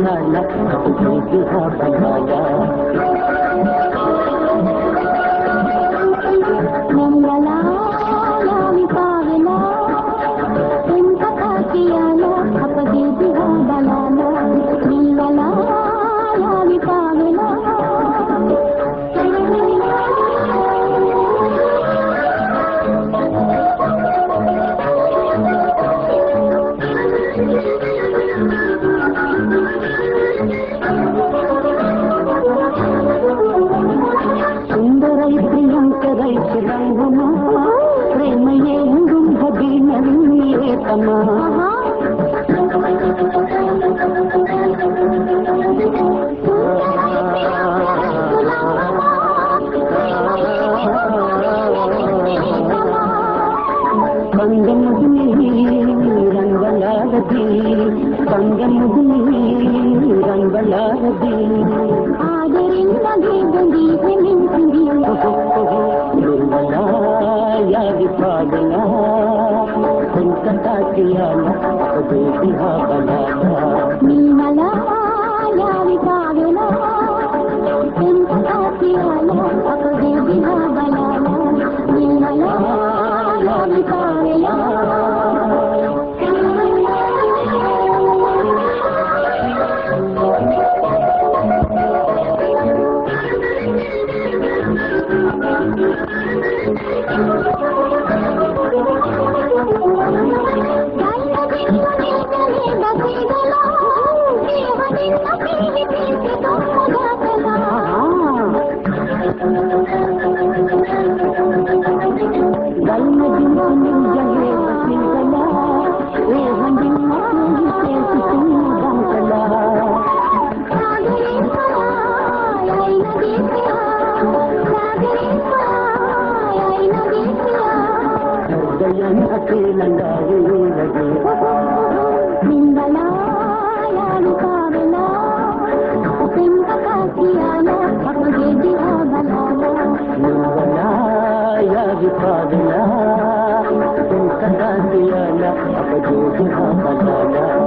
बनाना अपने बिहा बनाना मंगला यावी पावना उनका काकियाना अपने बिहा बनाना मंगला यावी पावना सुंदरै प्रियंकरै रंगमा प्रेमये भगिनतमा कंगमुदनी रंगलादी कंगमुदनी रंगलादी आदरिंदगी बंदी मिंदी निर्मला याद पागला उनका कियाना अपने बिहा बनाना निर्मला याद पागला उनका कियाना अपने बिहा बनाना निर्मला याद पागला पागला तुम कदा दिया ना अब जो बिहा बनाना